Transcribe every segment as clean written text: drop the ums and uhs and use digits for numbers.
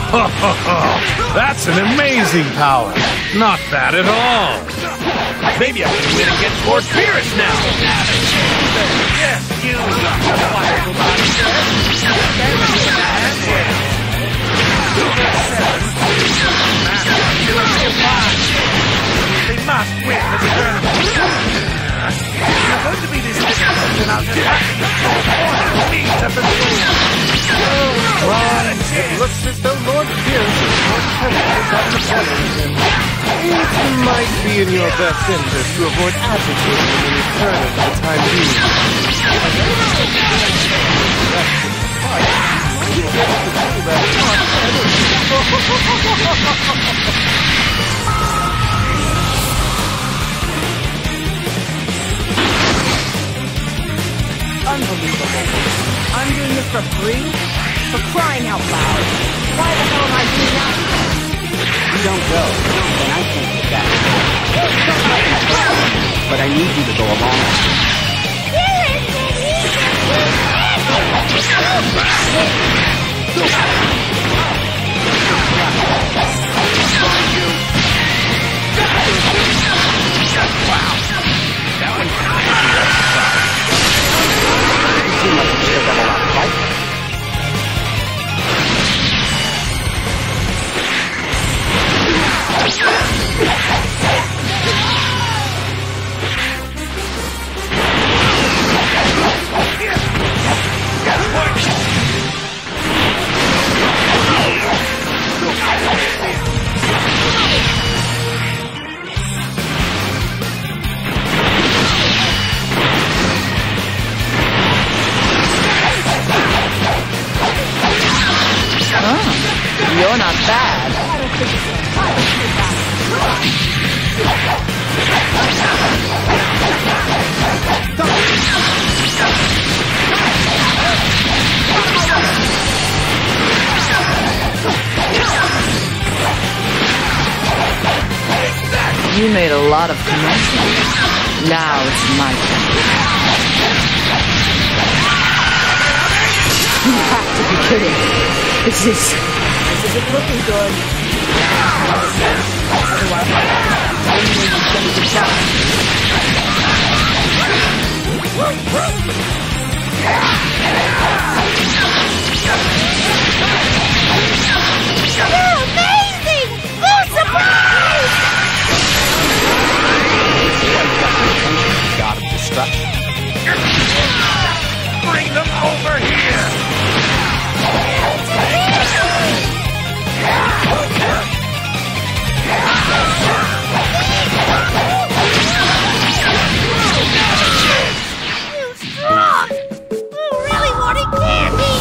That's an amazing power. Not bad at all. Maybe I can win against Lord Beerus now. Yes, you wonderful body. They must win the tournament. You're going to be this difficult, and I'll just have to meet at the It looks as though Lord Beerus is more determined to have the players, and it might be in your best interest to avoid agitating in return for the time being. Unbelievable. I'm doing this for free? For crying out loud. Why the hell am I doing that? You don't go, and I can't get back. But I need you to go along. Wow. That one You seem like you still got a lot to fight. You're not bad. You made a lot of commotion. Now it's my turn. You have to be kidding. This isn't looking good. You're amazing! Oh, surprise! God of destruction. bring them over here! You strong! You really wanted candy!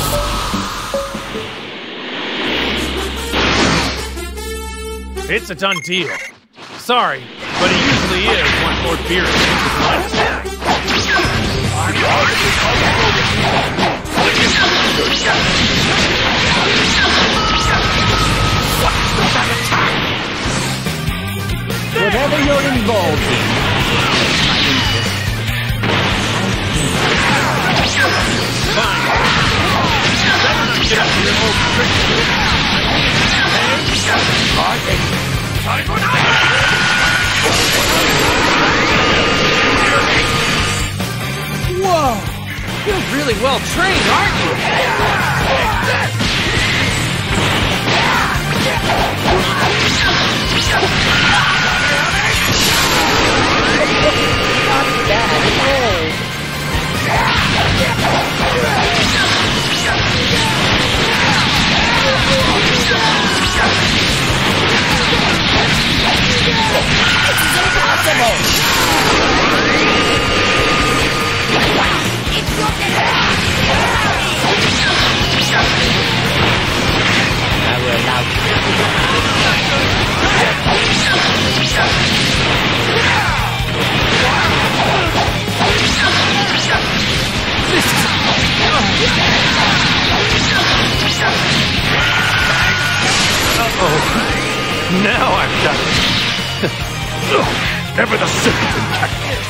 It's a done deal. Sorry, but it usually is one Lord Beerus changes his mind. Whatever you're involved in, my interest. Fine. Better not get up to your old tricks. Whoa! You're really well trained, aren't you? Now I've got it. Ever the simpleton tactic.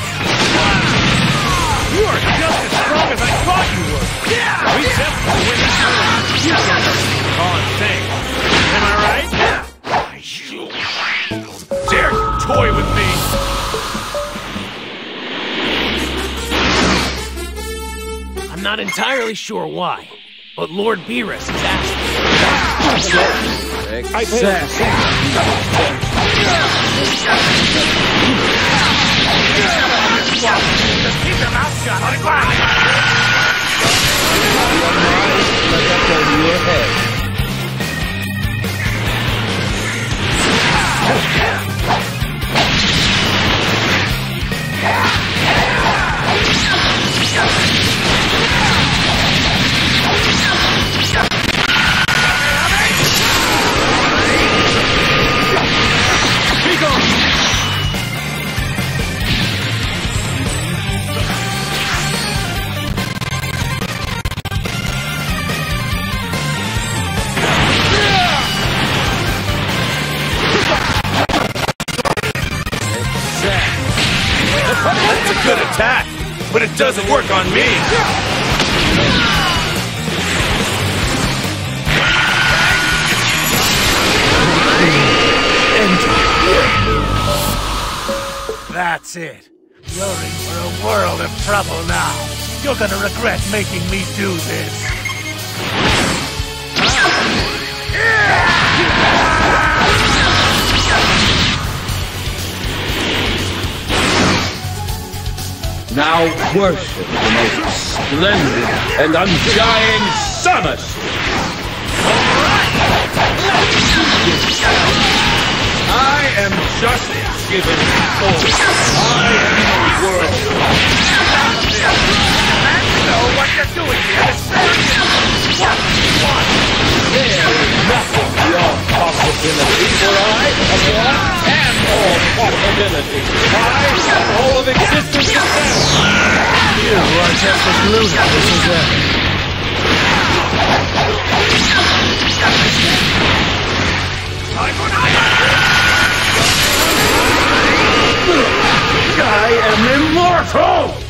You are just as strong as I thought you were. We definitely win this tournament. You don't know all I'm saying. entirely sure why, but Lord Beerus has asked me. Just keep your mouth shut on the ground! Let that go to your head. That's a good attack, but it doesn't work on me! That's it. You're in for a world of trouble now. You're gonna regret making me do this. Now worship the most splendid and undying Samus! I am justice given forth. I am the world. You know what you're doing here. What you want? There is nothing beyond possibility, for I am all possibility. I am all of existence itself. You are just as ludicrous as ever. I am immortal!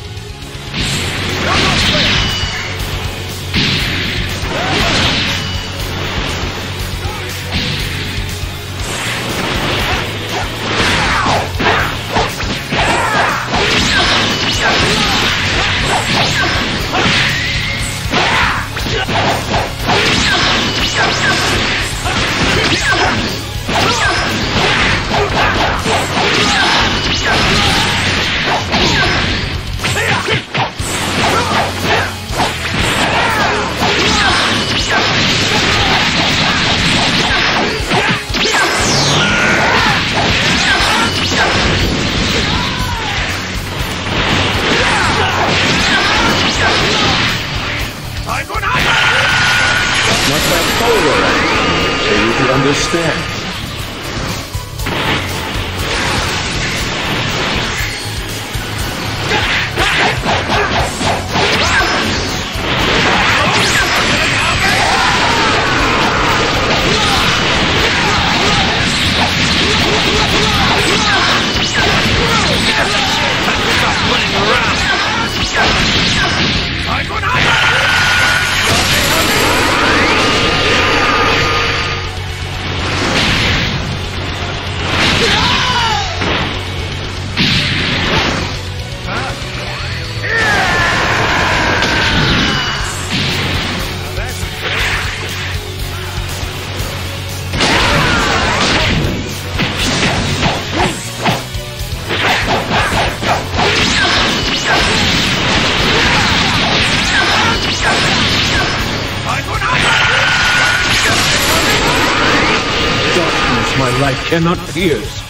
Not that photo, so you can understand. My light cannot pierce.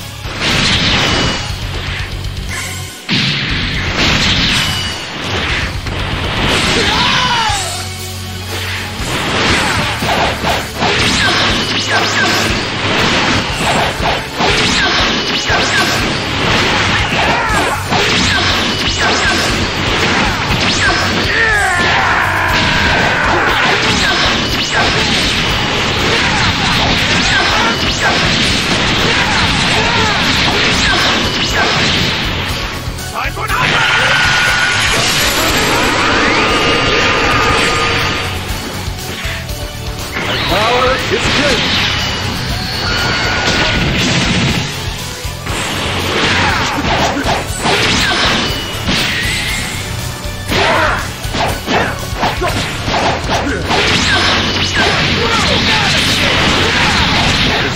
Power is great.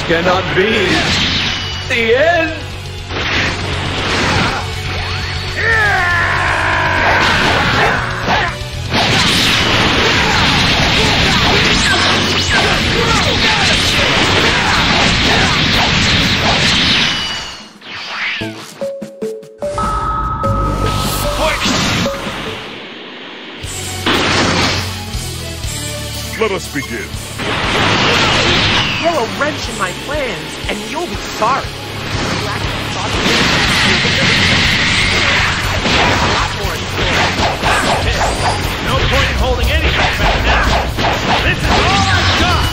cannot be the end. Let us begin. Throw a wrench in my plans, and you'll be sorry. You actually thought of it. A lot more in store. No point in holding anything back now. This is all I've got.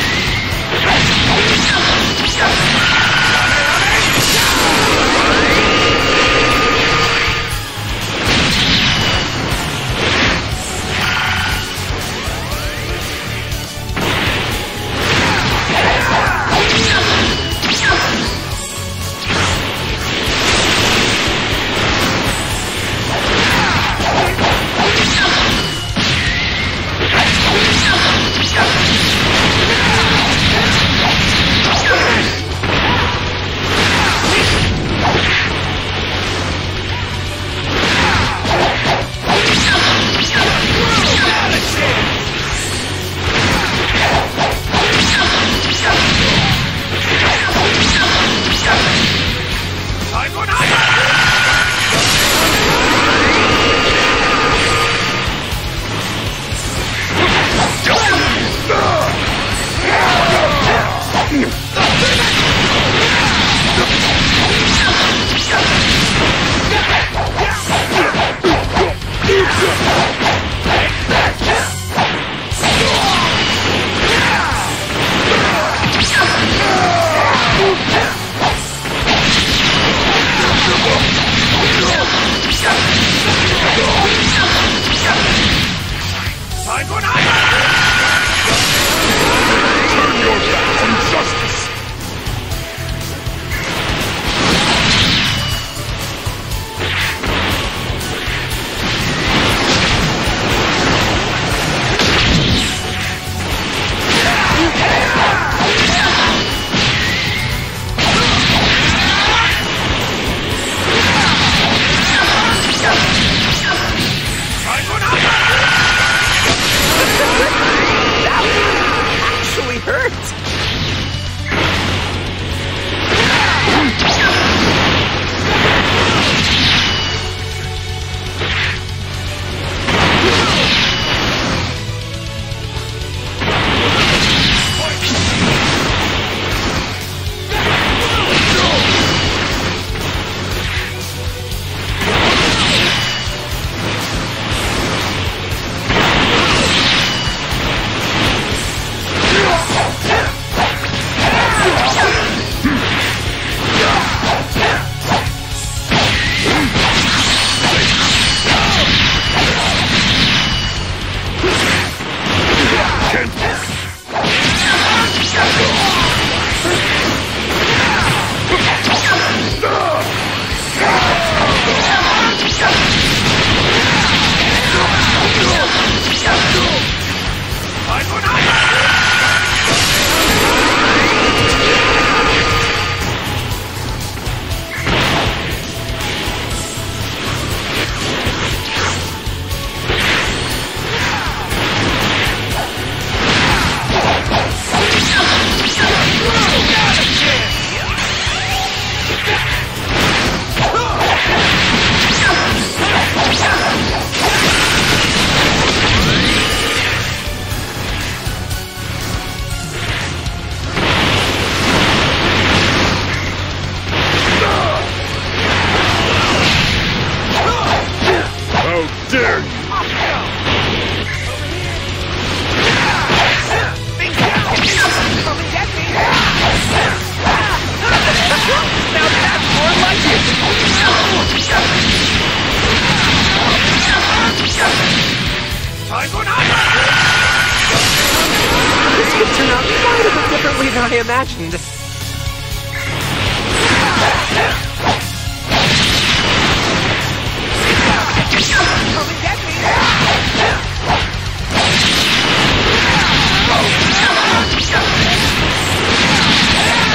I imagined. Come and get me!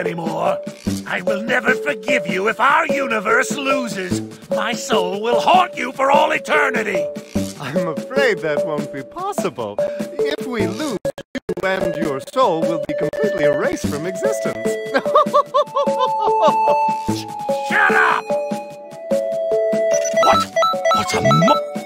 anymore. I will never forgive you if our universe loses. My soul will haunt you for all eternity. I'm afraid that won't be possible. If we lose, you and your soul will be completely erased from existence. Shut up! What? What's a